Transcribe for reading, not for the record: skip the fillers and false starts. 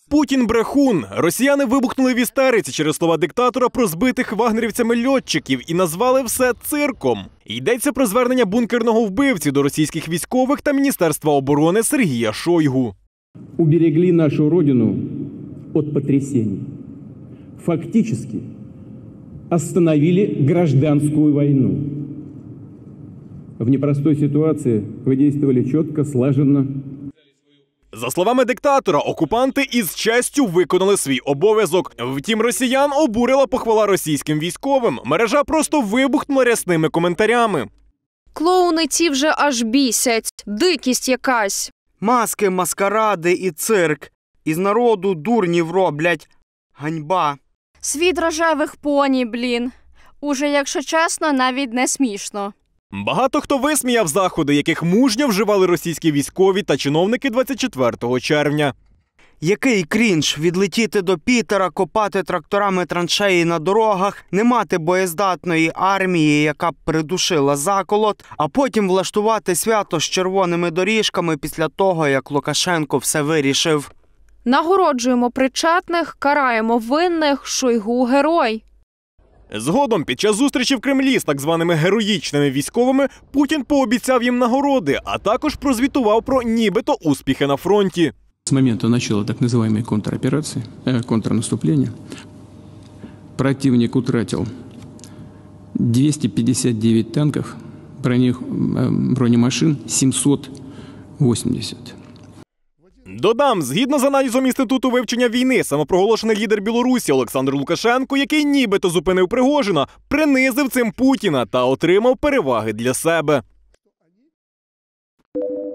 Путін – брехун. Росіяни вибухнули в істериці через слова диктатора про збитих вагнерівцями льотчиків і назвали все цирком. Йдеться про звернення бункерного вбивці до російських військових та Міністерства оборони Сергія Шойгу. Уберегли нашу родину от потрясений. Фактически остановили гражданскую войну. В непростой ситуации вы действовали четко, слаженно. За словами диктатора, окупанти із честю виконали свій обов'язок. Втім, росіян обурила похвала російським військовим. Мережа просто вибухнула рясними коментарями. Клоуни ці вже аж бісять. Дикість якась. Маски, маскаради і цирк. Із народу дурнів роблять. Ганьба. Світ рожевих поні, блін. Уже, якщо чесно, навіть не смішно. Багато хто висміяв заходи, яких мужньо вживали російські військові та чиновники 24 червня. Який крінж відлетіти до Пітера, копати тракторами траншеї на дорогах, не мати боєздатної армії, яка б придушила заколот, а потім влаштувати свято з червоними доріжками після того, як Лукашенко все вирішив. Нагороджуємо причетних, караємо винних, Шойгу – герой. Згодом, під час зустрічі в Кремлі з так званими героїчними військовими, Путін пообіцяв їм нагороди, а також прозвітував про нібито успіхи на фронті. С момента начала так называемой контроперации, контрнаступления, противник утратил 259 танков, бронемашин 780. Додам, згідно з аналізом Інституту вивчення війни, самопроголошений лідер Білорусі Олександр Лукашенко, який нібито зупинив Пригожина, принизив цим Путіна та отримав переваги для себе.